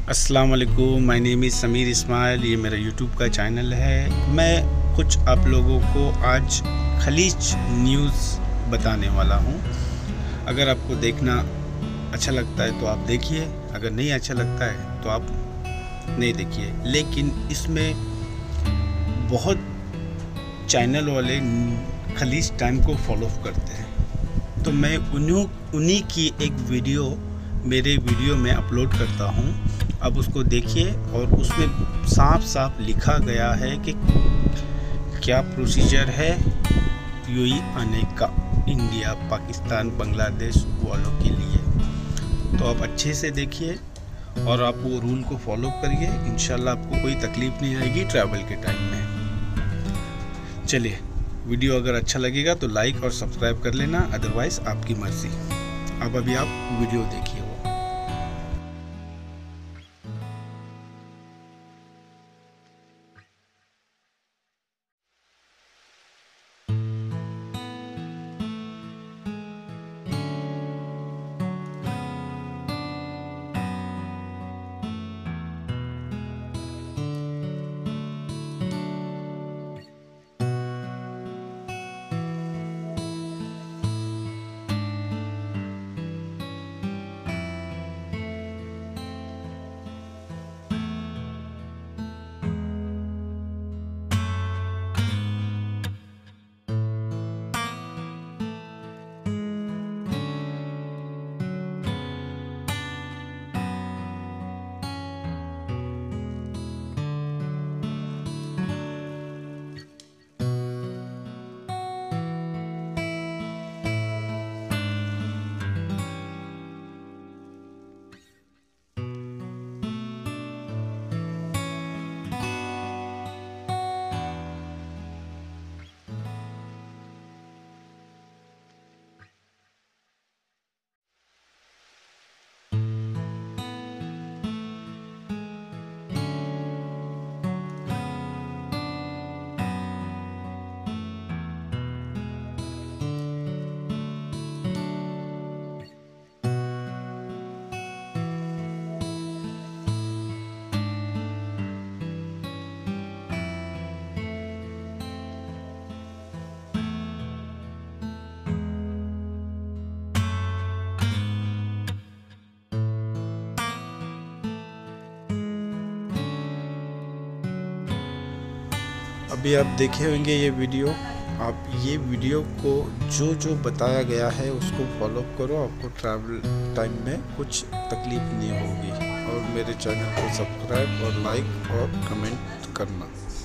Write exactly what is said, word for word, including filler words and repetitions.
अस्सलाम वालेकुम, my name is Sameer Ismail. ये मेरा यूट्यूब का चैनल है। मैं कुछ आप लोगों को आज खलीज न्यूज़ बताने वाला हूँ। अगर आपको देखना अच्छा लगता है तो आप देखिए, अगर नहीं अच्छा लगता है तो आप नहीं देखिए। लेकिन इसमें बहुत चैनल वाले खलीज टाइम को फॉलो करते हैं, तो मैं उन्हीं उन्हीं की एक वीडियो मेरे वीडियो में अपलोड करता हूँ। अब उसको देखिए और उसमें साफ साफ लिखा गया है कि क्या प्रोसीजर है यूएई आने का, इंडिया, पाकिस्तान, बांग्लादेश वालों के लिए। तो आप अच्छे से देखिए और आप वो रूल को फॉलो करिए। इंशाल्लाह आपको कोई तकलीफ़ नहीं आएगी ट्रैवल के टाइम में। चलिए, वीडियो अगर अच्छा लगेगा तो लाइक और सब्सक्राइब कर लेना, अदरवाइज़ आपकी मर्ज़ी। अब अभी आप वीडियो देखिए। वो अभी आप देखे होंगे ये वीडियो। आप ये वीडियो को जो जो बताया गया है उसको फॉलो करो, आपको ट्रैवल टाइम में कुछ तकलीफ नहीं होगी। और मेरे चैनल को सब्सक्राइब और लाइक और कमेंट करना।